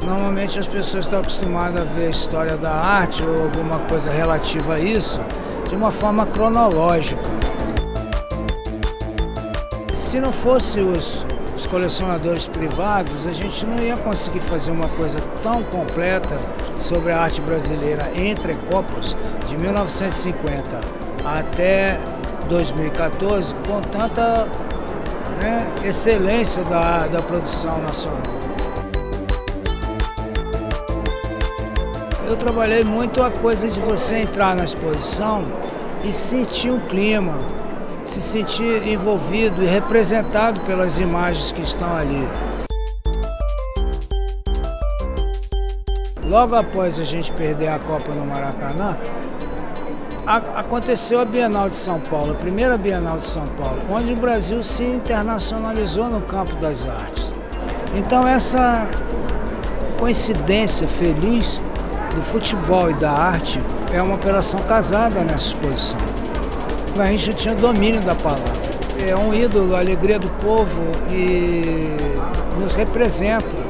Normalmente as pessoas estão acostumadas a ver a história da arte ou alguma coisa relativa a isso de uma forma cronológica. Se não fosse os colecionadores privados, a gente não ia conseguir fazer uma coisa tão completa sobre a arte brasileira entre Copas de 1950 até 2014 com tanta excelência da produção nacional. Eu trabalhei muito a coisa de você entrar na exposição e sentir um clima, se sentir envolvido e representado pelas imagens que estão ali. Logo após a gente perder a Copa no Maracanã, aconteceu a Bienal de São Paulo, a primeira Bienal de São Paulo, onde o Brasil se internacionalizou no campo das artes. Então essa coincidência feliz do futebol e da arte é uma operação casada nessa exposição. A gente tinha domínio da palavra. É um ídolo, a alegria do povo e nos representa.